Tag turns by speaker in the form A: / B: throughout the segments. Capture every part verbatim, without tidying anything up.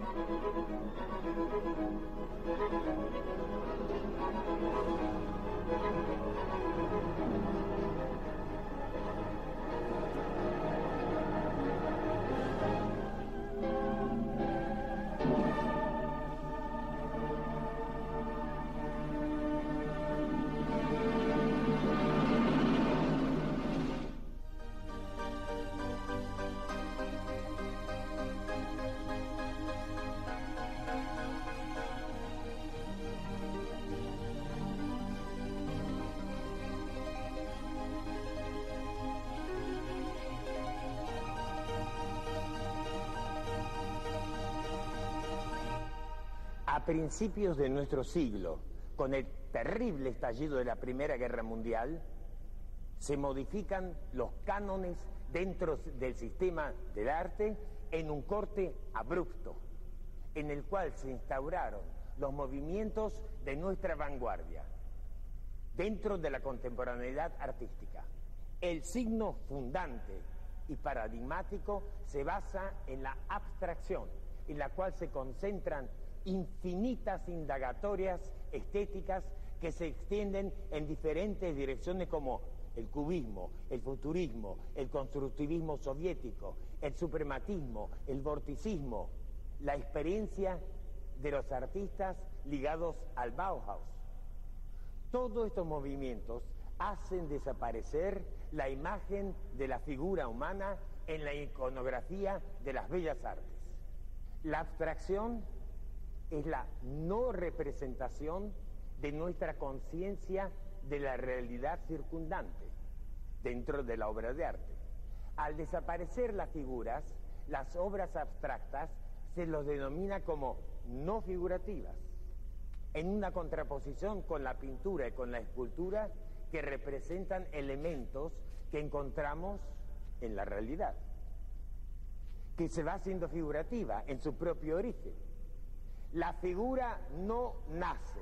A: A principios de nuestro siglo, con el terrible estallido de la Primera Guerra Mundial, se modifican los cánones dentro del sistema del arte en un corte abrupto, en el cual se instauraron los movimientos de nuestra vanguardia dentro de la contemporaneidad artística. El signo fundante y paradigmático se basa en la abstracción, en la cual se concentran infinitas indagatorias estéticas que se extienden en diferentes direcciones, como el cubismo, el futurismo, el constructivismo soviético, el suprematismo, el vorticismo, la experiencia de los artistas ligados al Bauhaus. Todos estos movimientos hacen desaparecer la imagen de la figura humana en la iconografía de las bellas artes. La abstracción es la no representación de nuestra conciencia de la realidad circundante dentro de la obra de arte. Al desaparecer las figuras, las obras abstractas se los denomina como no figurativas, en una contraposición con la pintura y con la escultura, que representan elementos que encontramos en la realidad, que se va haciendo figurativa en su propio origen. La figura no nace,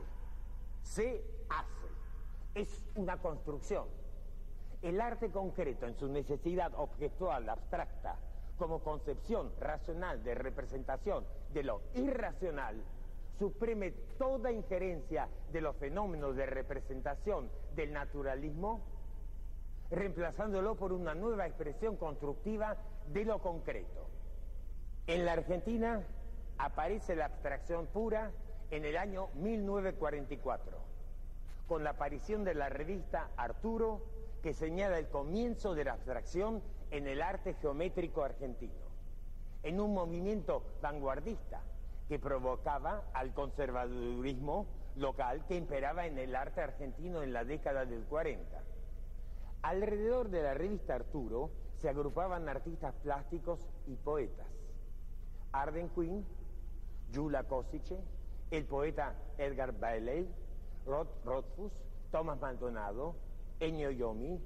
A: se hace, es una construcción. El arte concreto, en su necesidad objetual abstracta, como concepción racional de representación de lo irracional, suprime toda injerencia de los fenómenos de representación del naturalismo, reemplazándolo por una nueva expresión constructiva de lo concreto. En la Argentina aparece la abstracción pura en el año mil novecientos cuarenta y cuatro, con la aparición de la revista Arturo, que señala el comienzo de la abstracción en el arte geométrico argentino, en un movimiento vanguardista que provocaba al conservadurismo local que imperaba en el arte argentino en la década del cuarenta. Alrededor de la revista Arturo se agrupaban artistas plásticos y poetas: Arden Quinn, Gyula Kosice, el poeta Edgar Bailey, Rod Rothfuss, Tomás Maldonado, Ennio Yomi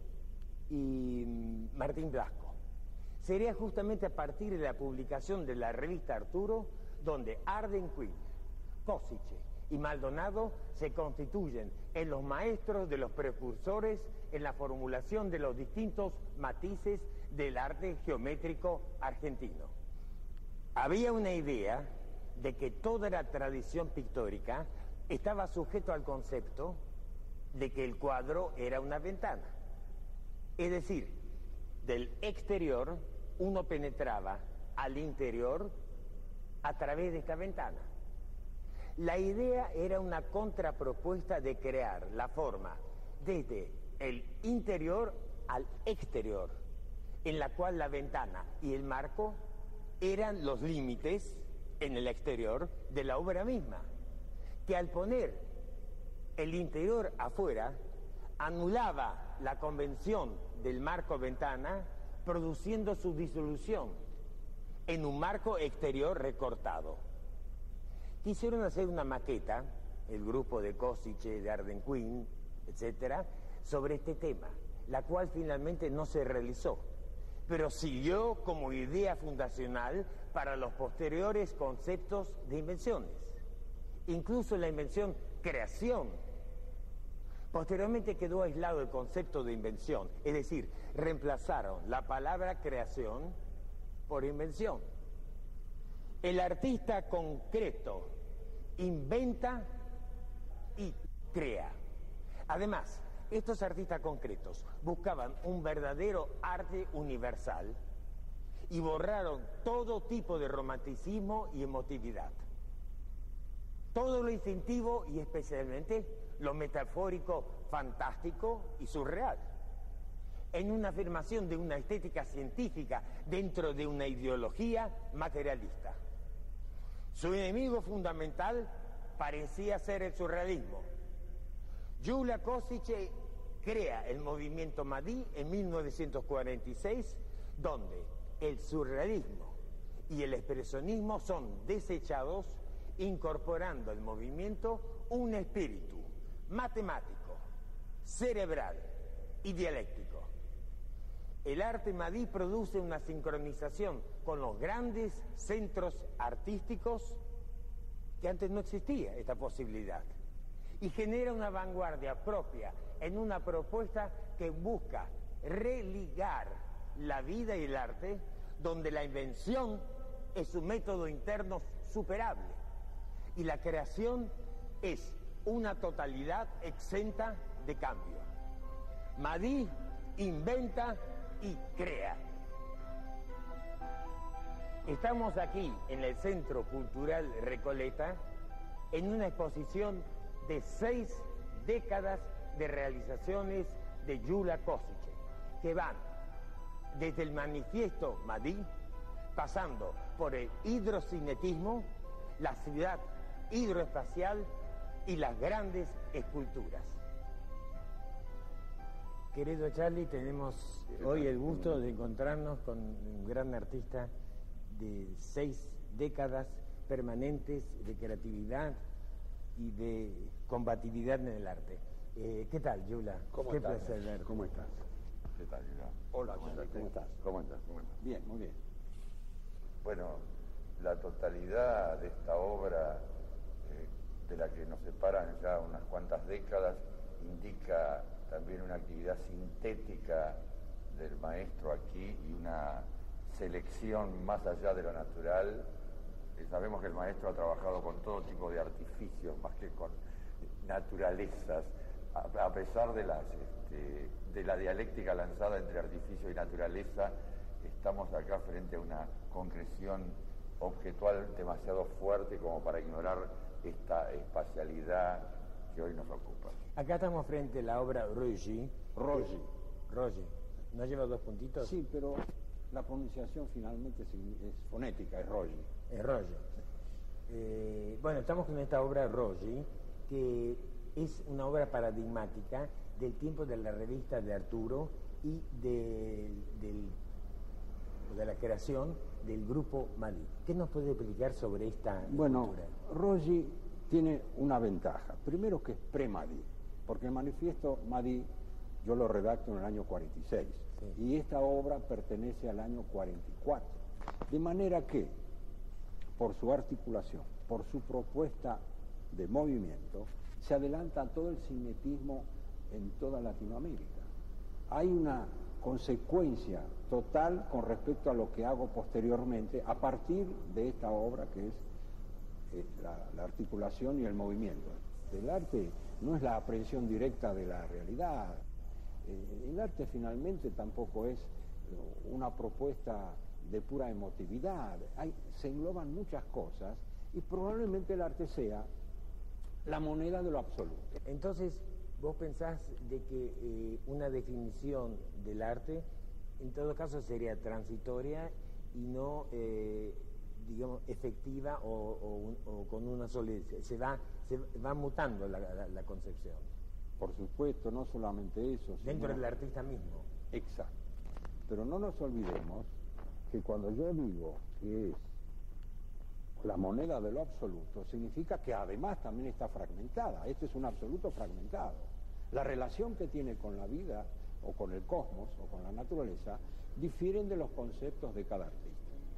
A: y Martín Blasco. Sería justamente a partir de la publicación de la revista Arturo donde Arden Quinn, Kosice y Maldonado se constituyen en los maestros de los precursores en la formulación de los distintos matices del arte geométrico argentino. Había una idea de que toda la tradición pictórica estaba sujeto al concepto de que el cuadro era una ventana. Es decir, del exterior uno penetraba al interior a través de esta ventana. La idea era una contrapropuesta de crear la forma desde el interior al exterior, en la cual la ventana y el marco eran los límites en el exterior de la obra misma, que al poner el interior afuera anulaba la convención del marco ventana, produciendo su disolución en un marco exterior recortado. Quisieron hacer una maqueta, el grupo de Kosice, de Arden Quinn, etcétera, sobre este tema, la cual finalmente no se realizó, pero siguió como idea fundacional para los posteriores conceptos de invenciones. Incluso la invención creación. Posteriormente quedó aislado el concepto de invención, es decir, reemplazaron la palabra creación por invención. El artista concreto inventa y crea. Además, estos artistas concretos buscaban un verdadero arte universal y borraron todo tipo de romanticismo y emotividad. Todo lo instintivo y especialmente lo metafórico, fantástico y surreal, en una afirmación de una estética científica dentro de una ideología materialista. Su enemigo fundamental parecía ser el surrealismo. Gyula Kosice crea el movimiento Madí en mil novecientos cuarenta y seis, donde el surrealismo y el expresionismo son desechados, incorporando al movimiento un espíritu matemático, cerebral y dialéctico. El arte Madí produce una sincronización con los grandes centros artísticos que antes no existía esta posibilidad, y genera una vanguardia propia en una propuesta que busca religar la vida y el arte, donde la invención es un método interno superable y la creación es una totalidad exenta de cambio. Madí inventa y crea. Estamos aquí en el Centro Cultural Recoleta en una exposición de seis décadas de realizaciones de Gyula Kosice, que van desde el manifiesto Madí, pasando por el hidrocinetismo, la ciudad hidroespacial y las grandes esculturas. Querido Charlie, tenemos hoy el gusto de encontrarnos con un gran artista de seis décadas permanentes de creatividad y de combatividad en el arte. Eh, ¿Qué tal, Gyula?
B: ¿Cómo
A: Qué
B: estás?
A: placer verte.
B: ¿Cómo estás?
C: ¿Qué tal, Gyula?
B: Hola,
C: ¿Cómo
B: Charlie,
C: estás?
B: ¿cómo estás?
C: ¿Cómo estás? ¿Cómo estás?
B: Bien, muy bien.
C: Bueno, la totalidad de esta obra, eh, de la que nos separan ya unas cuantas décadas, indica también una actividad sintética del maestro aquí y una selección más allá de lo natural. Eh, sabemos que el maestro ha trabajado con todo tipo de artificios, más que con naturalezas, a, a pesar de, las, este, de la dialéctica lanzada entre artificio y naturaleza. Estamos acá frente a una concreción objetual demasiado fuerte como para ignorar esta espacialidad que hoy nos ocupa.
A: Acá estamos frente a la obra Rogi.
B: Rogi.
A: Rogi. ¿No lleva dos puntitos?
B: Sí, pero la pronunciación finalmente es fonética, es Rogi.
A: Es Rogi. Eh, bueno, estamos con esta obra Rogi, que es una obra paradigmática del tiempo de la revista de Arturo y de, del, de la creación del grupo Madí. ¿Qué nos puede explicar sobre esta
B: Bueno,
A: cultura?
B: Rogi tiene una ventaja. Primero que es pre-Madí, porque el manifiesto Madí yo lo redacto en el año cuarenta y seis, sí, y esta obra pertenece al año cuarenta y cuatro. De manera que, por su articulación, por su propuesta de movimiento, se adelanta todo el cinetismo en toda Latinoamérica. Hay una consecuencia total con respecto a lo que hago posteriormente a partir de esta obra, que es eh, la, la articulación y el movimiento. El arte no es la aprehensión directa de la realidad. Eh, el arte finalmente tampoco es una propuesta de pura emotividad. Hay, se engloban muchas cosas y probablemente el arte sea la moneda de lo absoluto.
A: Entonces, ¿vos pensás de que eh, una definición del arte, en todo caso, sería transitoria y no, eh, digamos, efectiva o, o, o con una solidez? Se va, se va mutando la, la, la concepción.
B: Por supuesto, no solamente eso.
A: Dentro
B: sino...
A: del artista mismo.
B: Exacto. Pero no nos olvidemos que cuando yo digo que es la moneda de lo absoluto, significa que además también está fragmentada. Este es un absoluto fragmentado. La relación que tiene con la vida, o con el cosmos, o con la naturaleza, difieren de los conceptos de cada artista.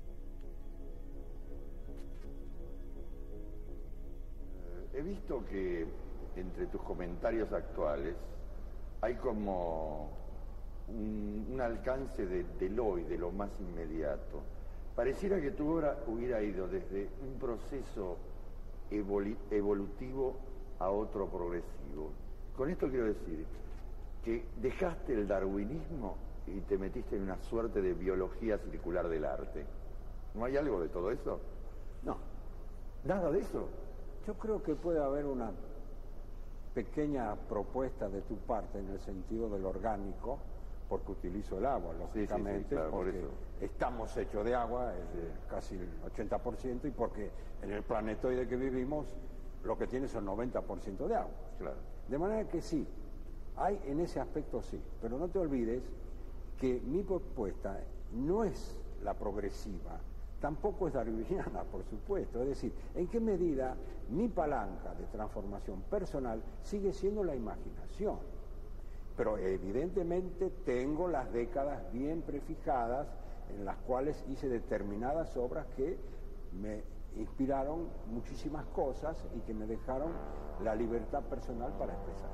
C: He visto que entre tus comentarios actuales hay como un, un alcance de, del hoy, de lo más inmediato. Pareciera que tu obra hubiera ido desde un proceso evolu- evolutivo a otro progresivo. Con esto quiero decir que dejaste el darwinismo y te metiste en una suerte de biología circular del arte. ¿No hay algo de todo eso?
B: No,
C: ¿Nada de eso?
B: yo creo que puede haber una pequeña propuesta de tu parte en el sentido del orgánico, porque utilizo el agua, lógicamente,
C: sí, sí, claro, por
B: porque
C: eso.
B: estamos hechos de agua, el-
C: Sí.
B: casi el ochenta por ciento, y porque en el planetoide que vivimos lo que tiene son noventa por ciento de agua.
C: Claro.
B: De manera que sí, hay en ese aspecto sí, pero no te olvides que mi propuesta no es la progresiva, tampoco es darwiniana, por supuesto. Es decir, ¿en qué medida mi palanca de transformación personal sigue siendo la imaginación? Pero evidentemente tengo las décadas bien prefijadas en las cuales hice determinadas obras que me inspiraron muchísimas cosas y que me dejaron la libertad personal para expresar.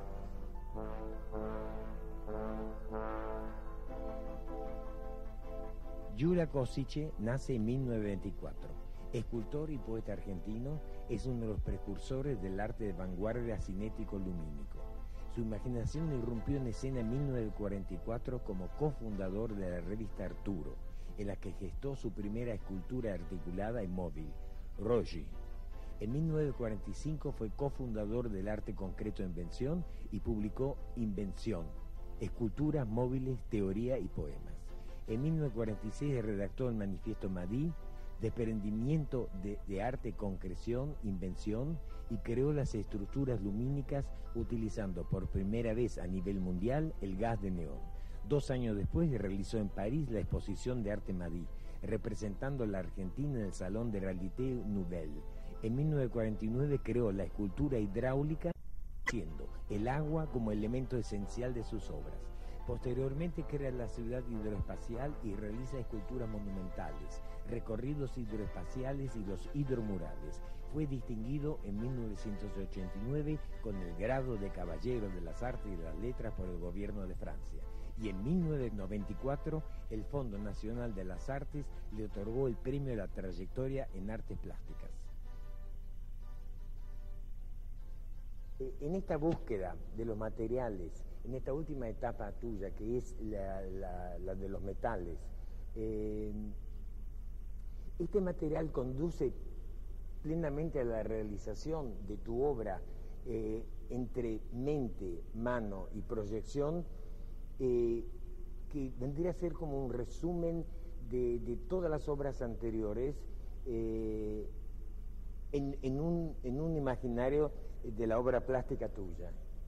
A: Gyula Kosice nace en mil novecientos veinticuatro. Escultor y poeta argentino, es uno de los precursores del arte de vanguardia cinético-lumínico. Su imaginación irrumpió en escena en mil novecientos cuarenta y cuatro como cofundador de la revista Arturo, en la que gestó su primera escultura articulada y móvil, Rogi. En mil novecientos cuarenta y cinco fue cofundador del Arte Concreto Invención y publicó Invención, Esculturas Móviles, Teoría y Poemas. En mil novecientos cuarenta y seis redactó el manifiesto Madí, Desprendimiento de, de Arte, Concreción, Invención, y creó las estructuras lumínicas utilizando por primera vez a nivel mundial el gas de neón. Dos años después realizó en París la exposición de arte Madí, representando a la Argentina en el Salón de Réalité Nouvelle. En mil novecientos cuarenta y nueve creó la escultura hidráulica, siendo el agua como elemento esencial de sus obras. Posteriormente crea la ciudad hidroespacial y realiza esculturas monumentales, recorridos hidroespaciales y los hidromurales. Fue distinguido en mil novecientos ochenta y nueve con el grado de Caballero de las Artes y de las Letras por el gobierno de Francia. Y en mil novecientos noventa y cuatro el Fondo Nacional de las Artes le otorgó el premio a la trayectoria en artes plásticas. En esta búsqueda de los materiales, en esta última etapa tuya, que es la, la, la de los metales, eh, ¿este material conduce plenamente a la realización de tu obra eh, entre mente, mano y proyección, eh, que vendría a ser como un resumen de, de todas las obras anteriores eh, en, en, un, en un imaginario de la obra plástica tuya?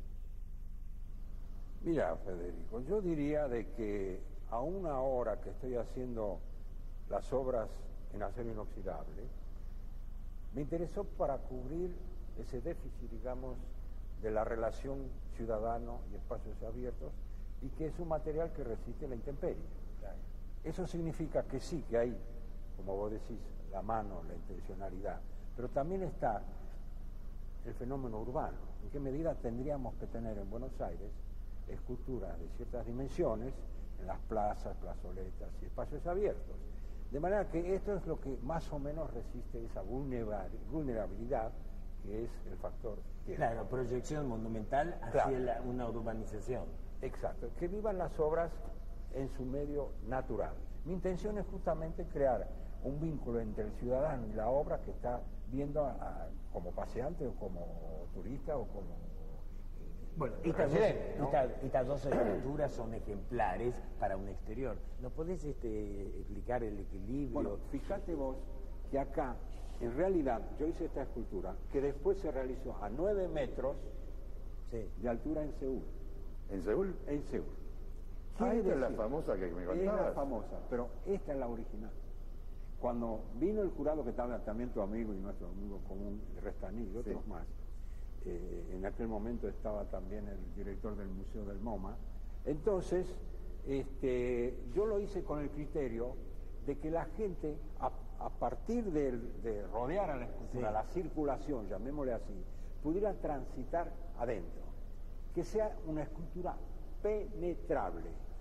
B: Mira, Federico, yo diría de que aún ahora que estoy haciendo las obras en acero inoxidable, me interesó para cubrir ese déficit, digamos, de la relación ciudadano y espacios abiertos, y que es un material que resiste la intemperie. Claro. Eso significa que sí, que hay, como vos decís, la mano, la intencionalidad, pero también está el fenómeno urbano. ¿En qué medida tendríamos que tener en Buenos Aires esculturas de ciertas dimensiones en las plazas, plazoletas y espacios abiertos? De manera que esto es lo que más o menos resiste esa vulnerabilidad que es el factor tiempo.
A: Claro, proyección monumental hacia claro. la, una urbanización.
B: Exacto, que vivan las obras en su medio natural. Mi intención es justamente crear un vínculo entre el ciudadano y la obra que está viendo a, a, como paseante o como turista o como...
A: Bueno, estas dos, ¿no? esta, estas dos esculturas son ejemplares para un exterior. ¿Nos podés este, explicar el equilibrio?
B: Bueno, fíjate vos que acá, en realidad, yo hice esta escultura que después se realizó a nueve metros sí. de altura en Seúl.
C: ¿En Seúl?
B: En Seúl.
C: Ah, esta es la famosa que me contabas.
B: Es la famosa, pero esta es la original. Cuando vino el jurado, que estaba también tu amigo y nuestro amigo común, Restaní y otros sí. más, eh, en aquel momento estaba también el director del Museo del MoMA, entonces este, yo lo hice con el criterio de que la gente, a, a partir de, de rodear a la escultura, sí. la circulación, llamémosle así, pudiera transitar adentro, que sea una escultura penetrable.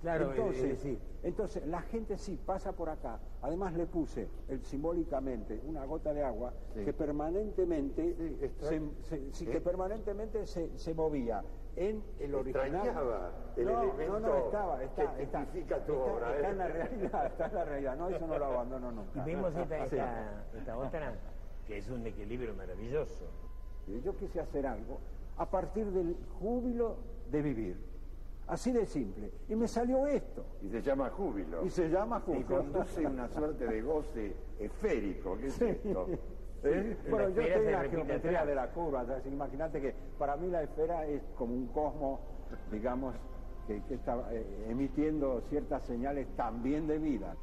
A: Claro,
B: entonces,
A: es decir,
B: entonces la gente sí pasa por acá. Además le puse el, simbólicamente una gota de agua
C: Sí.
B: que permanentemente
C: Sí, extra-
B: se, se- sí, que
C: eh.
B: permanentemente se, se movía en el original.
C: Extrañaba el
B: no,
C: elemento
B: no, no, estaba, está,
C: que
B: está,
C: tipifica tu
B: está,
C: obra,
B: está
C: ¿eh?
B: en la realidad, está en la realidad. No, eso no lo abandono
A: y
B: nunca.
A: vemos esta,
B: Sí.
A: esta, esta otra, que es un equilibrio maravilloso.
B: Yo quise hacer algo a partir del júbilo de vivir. Así de simple. Y me salió esto.
C: Y se llama júbilo.
B: Y se llama
C: Y
B: júbilo.
C: conduce una suerte de goce esférico. ¿Qué es
B: Sí.
C: esto? ¿Eh?
B: Bueno,
A: La
B: yo
A: esfera
B: estoy
A: se
B: en la
A: repite
B: geometría
A: atrás.
B: de la curva. Entonces, imagínate que para mí la esfera es como un cosmos, digamos, que, que está eh, emitiendo ciertas señales también de vida.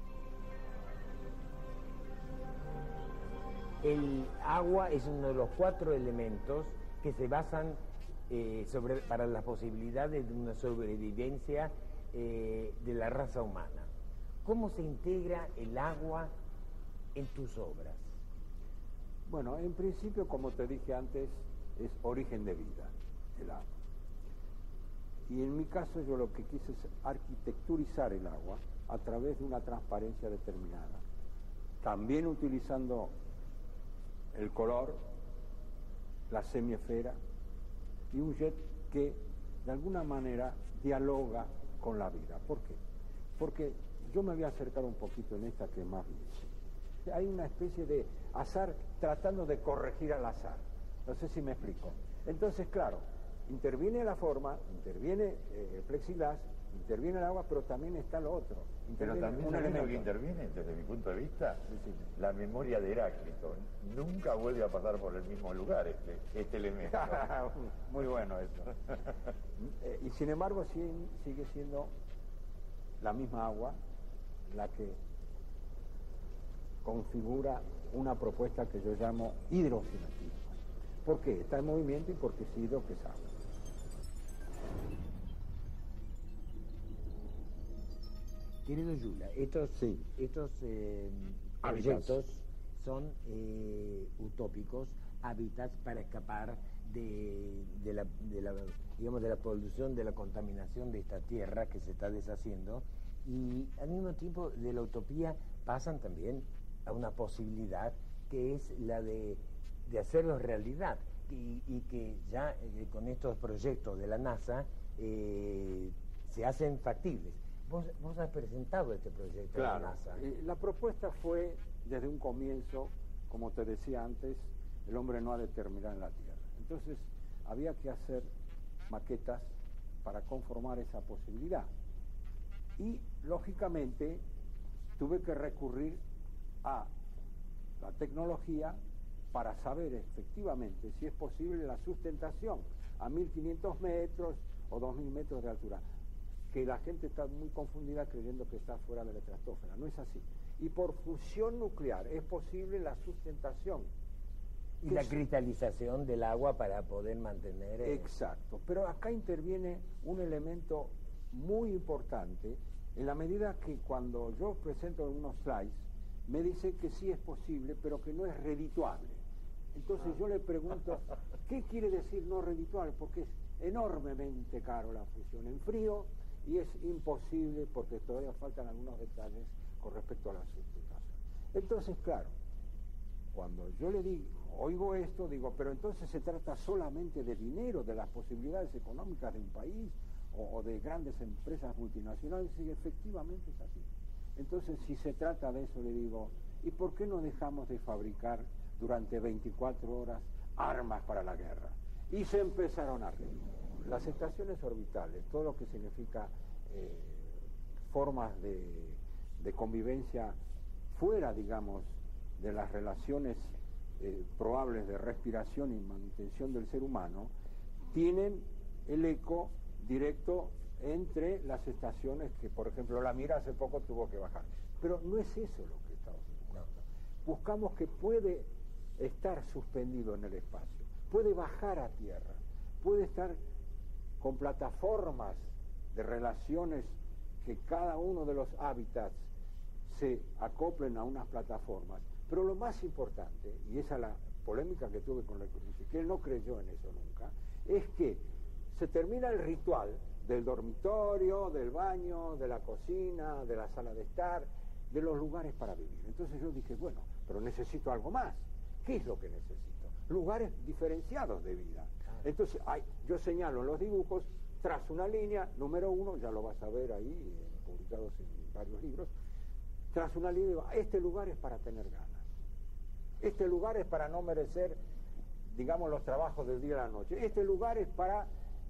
A: El agua es uno de los cuatro elementos que se basan eh, sobre, para las posibilidades de una sobrevivencia eh, de la raza humana. ¿Cómo se integra el agua en tus obras?
B: Bueno, en principio, como te dije antes, es origen de vida, el agua. Y en mi caso yo lo que quise es arquitecturizar el agua a través de una transparencia determinada. También utilizando el color, la semiesfera y un jet que de alguna manera dialoga con la vida. ¿Por qué? Porque yo me voy a acercar un poquito en esta que más bien. Hay una especie de azar tratando de corregir al azar. No sé si me explico. Entonces, claro, interviene la forma, interviene eh, el plexiglas, interviene el agua, pero también está lo otro.
C: Pero
B: Interviene
C: también
B: un
C: ¿sabes lo
B: elemento.
C: que interviene, desde mi punto de vista,
B: Sí, sí.
C: la memoria de Heráclito. Nunca vuelve a pasar por el mismo lugar este, este elemento.
B: Muy bueno eso. Eh, y sin embargo sí- sigue siendo la misma agua la que configura una propuesta que yo llamo hidrogenetismo. ¿Por qué? Está en movimiento y porque es hidro, que es agua.
A: Querido Yula, estos,
B: Sí.
A: estos eh,
B: Hábitats.
A: proyectos son eh, utópicos, hábitats para escapar de, de la, de la, digamos, de la polución, de la contaminación de esta tierra que se está deshaciendo, y al mismo tiempo de la utopía pasan también a una posibilidad que es la de, de hacerlos realidad, y, y que ya eh, con estos proyectos de la NASA eh, se hacen factibles. Vos, vos has presentado este proyecto de la NASA.
B: Eh, la propuesta fue desde un comienzo, como te decía antes, el hombre no ha de terminar en la Tierra. Entonces había que hacer maquetas para conformar esa posibilidad. Y lógicamente tuve que recurrir a la tecnología para saber efectivamente si es posible la sustentación a mil quinientos metros o dos mil metros de altura, que la gente está muy confundida creyendo que está fuera de la estratosfera. No es así. Y por fusión nuclear es posible la sustentación.
A: Y
B: que
A: la
B: es-
A: cristalización del agua para poder mantener... eh,
B: Exacto. Pero acá interviene un elemento muy importante en la medida que cuando yo presento unos slides me dice que sí es posible, pero que no es redituable. Entonces yo le pregunto, ¿qué quiere decir no redituable? Porque es enormemente caro la fusión en frío y es imposible porque todavía faltan algunos detalles con respecto a la sustentación. Entonces, claro, cuando yo le digo, oigo esto, digo, pero entonces se trata solamente de dinero, de las posibilidades económicas de un país o, o de grandes empresas multinacionales, y efectivamente es así. Entonces, si se trata de eso, le digo, ¿y por qué no dejamos de fabricar durante veinticuatro horas armas para la guerra? Y se empezaron a reír. Las estaciones orbitales, todo lo que significa eh, formas de, de convivencia fuera, digamos, de las relaciones eh, probables de respiración y manutención del ser humano, tienen el eco directo entre las estaciones que, por ejemplo, la Mira hace poco tuvo que bajar. Pero no es eso lo que estamos buscando. Buscamos que puede estar suspendido en el espacio, puede bajar a tierra, puede estar con plataformas de relaciones que cada uno de los hábitats se acoplen a unas plataformas. Pero lo más importante, y esa es la polémica que tuve con la que él no creyó en eso nunca, es que se termina el ritual del dormitorio, del baño, de la cocina, de la sala de estar, de los lugares para vivir. Entonces yo dije, bueno, pero necesito algo más. ¿Qué es lo que necesito? Lugares diferenciados de vida. Entonces hay, yo señalo en los dibujos, trazo una línea, número uno, ya lo vas a ver ahí, eh, publicados en varios libros, trazo una línea y digo, este lugar es para tener ganas. Este lugar es para no merecer, digamos, los trabajos del día y la noche. Este lugar es para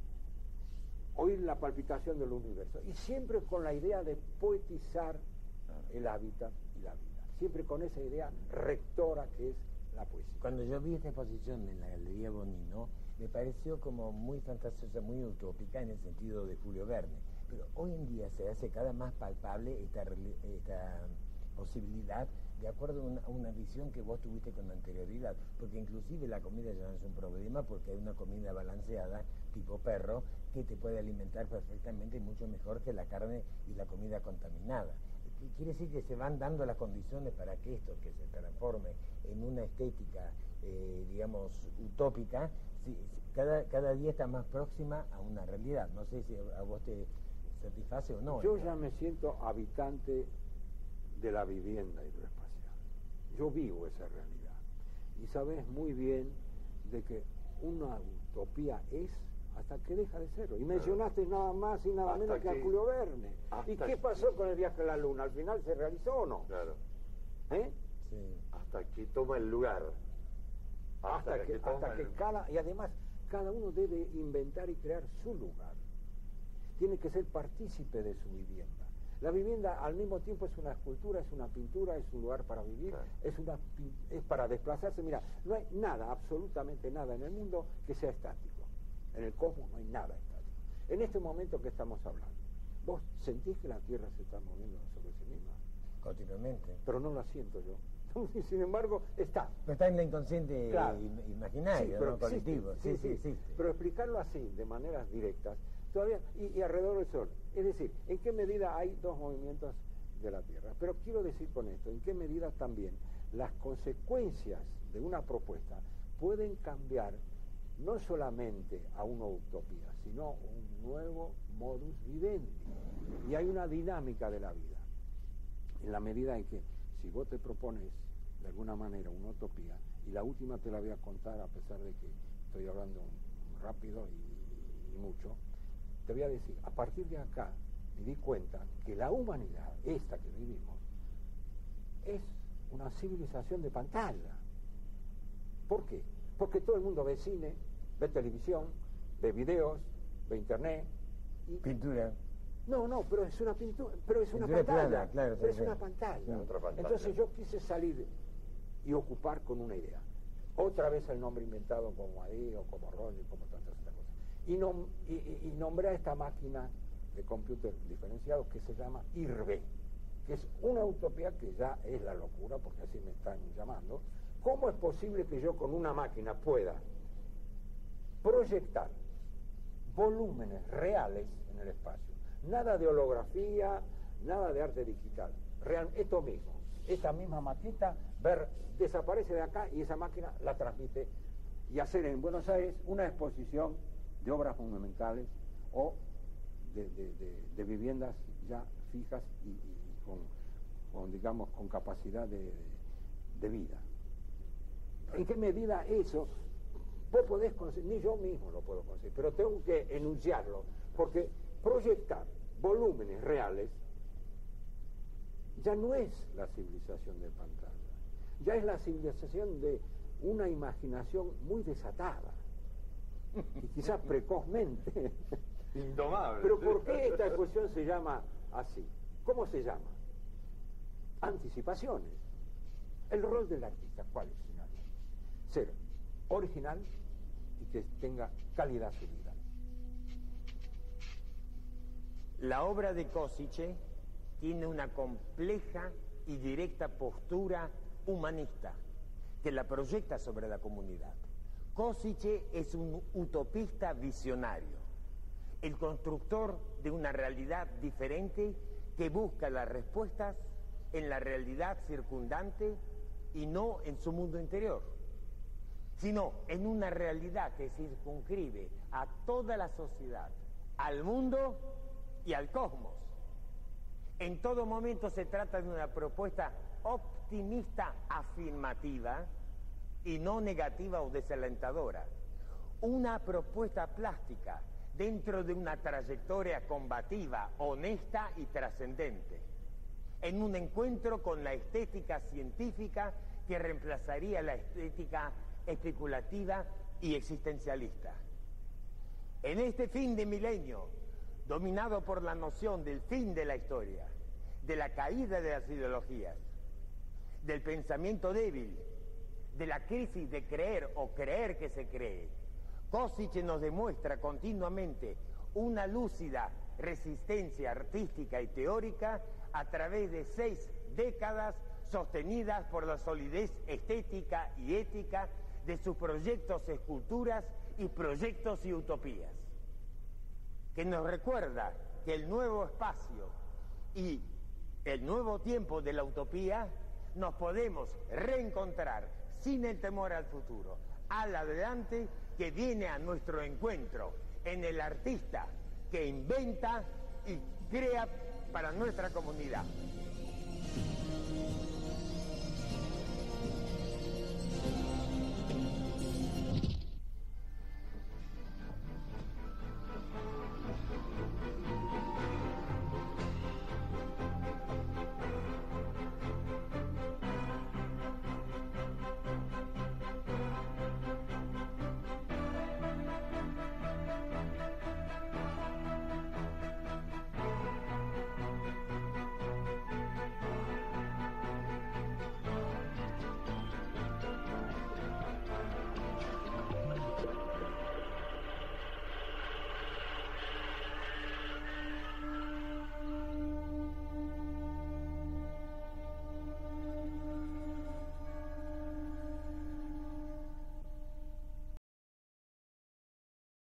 B: oír la palpitación del universo. Y siempre con la idea de poetizar el hábitat y la vida. Siempre con esa idea rectora que es la poesía.
A: Cuando yo vi esta exposición en la Galería Bonino, me pareció como muy fantasiosa, muy utópica en el sentido de Julio Verne. Pero hoy en día se hace cada más palpable esta, esta posibilidad de acuerdo a una, a una visión que vos tuviste con anterioridad, porque inclusive la comida ya no es un problema porque hay una comida balanceada tipo perro que te puede alimentar perfectamente mucho mejor que la carne y la comida contaminada. Quiere decir que se van dando las condiciones para que esto, que se transforme en una estética, eh, digamos, utópica, si, si, cada, cada día está más próxima a una realidad. No sé si a vos te satisface o no.
B: Yo ya me siento habitante de la vivienda hidroespacial. Yo vivo esa realidad. Y sabes muy bien de que una utopía es hasta que deja de serlo. Y mencionaste nada más y nada menos que, que a Julio Verne. ¿Y qué pasó con el viaje a la Luna? ¿Al final se realizó o no?
C: Claro.
B: ¿Eh?
C: Sí. Hasta que toma el lugar.
B: Hasta, hasta que, que, hasta que cada... Y además, cada uno debe inventar y crear su lugar. Tiene que ser partícipe de su vivienda. La vivienda al mismo tiempo es una escultura, es una pintura, es un lugar para vivir, claro. es, una, es para desplazarse. Mira, no hay nada, absolutamente nada en el mundo que sea estático. En el cosmos no hay nada estático. En este momento que estamos hablando, ¿vos sentís que la Tierra se está moviendo sobre sí misma?
A: Continuamente.
B: Pero no la siento yo. Y sin embargo, está.
A: Pero está en la inconsciente
B: claro.
A: imaginaria, sí, pero ¿no? Colectivo.
B: Sí, sí,
A: sí, sí, sí.
B: Pero explicarlo así, de maneras directas, todavía, y, y alrededor del Sol. Es decir, ¿en qué medida hay dos movimientos de la Tierra? Pero quiero decir con esto, ¿en qué medida también las consecuencias de una propuesta pueden cambiar no solamente a una utopía, sino un nuevo modus vivendi? Y hay una dinámica de la vida. En la medida en que, si vos te propones de alguna manera una utopía, y la última te la voy a contar a pesar de que estoy hablando rápido y, y mucho, te voy a decir, a partir de acá me di cuenta que la humanidad, esta que vivimos, es una civilización de pantalla. ¿Por qué? Porque todo el mundo ve cine, ve televisión, ve videos, ve internet. Y...
A: Pintura.
B: No, no, pero es una pintura, pero es
A: pintura
B: una pantalla.
A: Plana, claro,
B: pero
A: sí,
B: es una pantalla.
C: Otra pantalla.
B: Entonces yo quise salir y ocupar con una idea. Otra vez el nombre inventado como ahí, o como Roger, como tantas otras cosas. Y, nom y, y nombré a esta máquina de cómputo diferenciado que se llama I R B, que es una utopía que ya es la locura, porque así me están llamando. ¿Cómo es posible que yo con una máquina pueda proyectar volúmenes reales en el espacio? Nada de holografía, nada de arte digital. Real, esto mismo, esta misma maqueta, ver, desaparece de acá y esa máquina la transmite, y hacer en Buenos Aires una exposición de obras monumentales o de, de, de, de viviendas ya fijas y, y con, con, digamos, con capacidad de, de, de vida. ¿En qué medida eso vos podés conseguir? Ni yo mismo lo puedo conseguir, pero tengo que enunciarlo, porque proyectar volúmenes reales ya no es la civilización de pantalla, ya es la civilización de una imaginación muy desatada y quizás precozmente
C: indomable.
B: Pero ¿por qué esta exposición se llama así? ¿Cómo se llama? Anticipaciones. El rol del artista, ¿cuál es? Ser original y que tenga calidad su vida.
A: La obra de Košiće tiene una compleja y directa postura humanista que la proyecta sobre la comunidad. Košiće es un utopista visionario, el constructor de una realidad diferente que busca las respuestas en la realidad circundante y no en su mundo interior, sino en una realidad que circunscribe a toda la sociedad, al mundo y al cosmos. En todo momento se trata de una propuesta optimista afirmativa y no negativa o desalentadora. Una propuesta plástica dentro de una trayectoria combativa, honesta y trascendente, en un encuentro con la estética científica que reemplazaría la estética especulativa y existencialista. En este fin de milenio, dominado por la noción del fin de la historia, de la caída de las ideologías, del pensamiento débil, de la crisis de creer o creer que se cree, Košić nos demuestra continuamente una lúcida resistencia artística y teórica a través de seis décadas sostenidas por la solidez estética y ética de sus proyectos, esculturas y proyectos y utopías, que nos recuerda que el nuevo espacio y el nuevo tiempo de la utopía nos podemos reencontrar sin el temor al futuro, al adelante que viene a nuestro encuentro en el artista que inventa y crea para nuestra comunidad.